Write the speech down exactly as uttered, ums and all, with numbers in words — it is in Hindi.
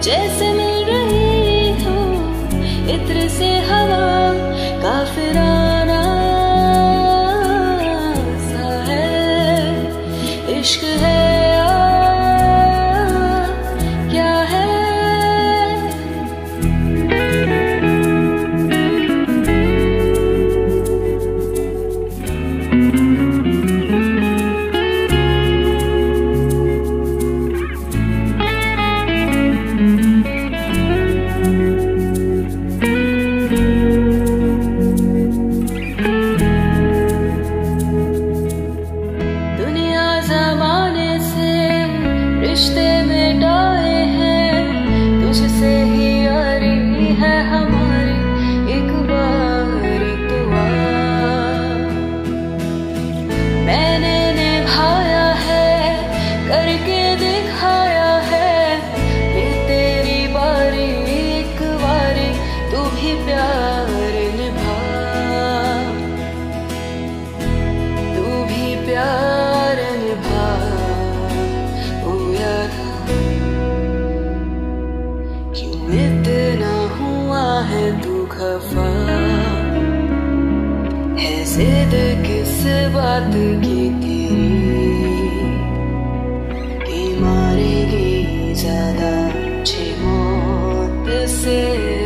जैसे मिल रही हो इत्र से हवा, काफिराना सा है इश्क है क्या है। रिश्ते मिटाए हैं तुझसे ही यारी है हमारी, एक बार तो आ। मैंने निभाया है करके दिखाया है, ये तेरी बारी एक बारी तू भी प्यार निभा, तू भी प्यार निभा। इतना हुआ है तू खफा, है जिद किस बात की तेरी, कि मारेगी ज्यादा मुझे मौत से।